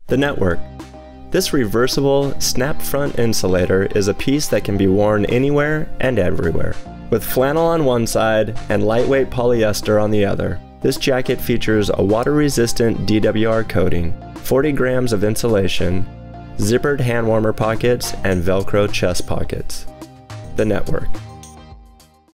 The network. This reversible snap front insulator is a piece that can be worn anywhere and everywhere. With flannel on one side and lightweight polyester on the other, this jacket features a water-resistant DWR coating, 40 grams of insulation, zippered hand warmer pockets, and Velcro chest pockets. The network.